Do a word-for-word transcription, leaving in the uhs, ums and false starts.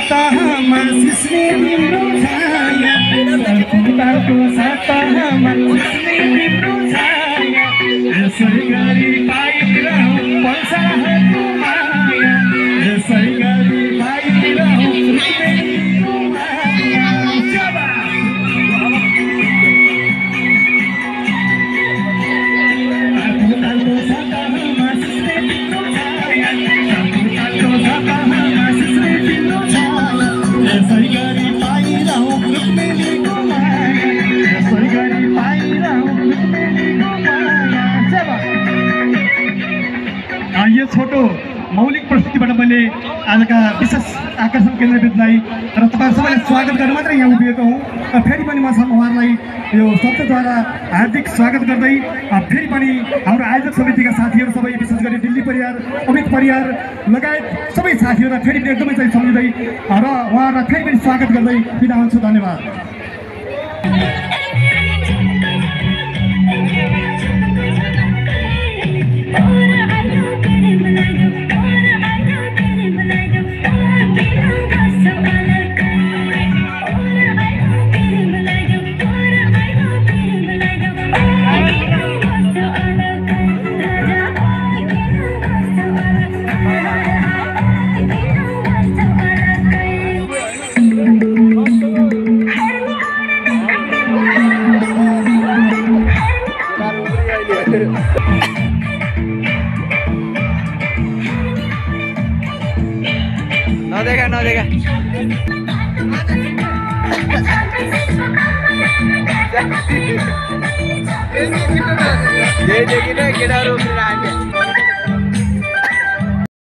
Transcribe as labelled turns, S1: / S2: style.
S1: सतहमा सिस्ने तिम्रो छाया अर्को सतहमा सिस्ने तिम्रो छाया यसै गरी पाइरहँ पल्साहरूको माया यसै गरी पाइरहँ तिम्रो माया अर्को सतहमा सिस्ने तिम्रो छाया अर्को सतहमा सिस्ने तिम्रो छाया यसै गरी पाइरहँ रुक्मिणीको माया यसै गरी पाइरहँ रुक्मिणीको माया। यो छोटो मौलिक प्रस्तुतिबाट मैले आजका विशेष आकर्षण केन्द्रबिन्दुलाई र तपाईँहरू सबैलाई स्वागत गर्न मात्रै यहाँ उभिएको हुँ र फेरि पनि म उहाँहरूलाई यो शब्दद्वारा हार्दिक स्वागत गर्दै फेरि पनि हाम्रो आयोजक समितिका साथीहरू सबै विशेष गरी दिल्ली परिवार अमित परिवार लगायत सबै साथीहरूलाई फेरि पनि एकदमै चाहिँ सम्झिँदै र उहाँहरूलाई फेरि पनि स्वागत गर्दै बिदा हुन्छु। धन्यवाद।
S2: नदेखा नदेखा यही देखिन केटाहरू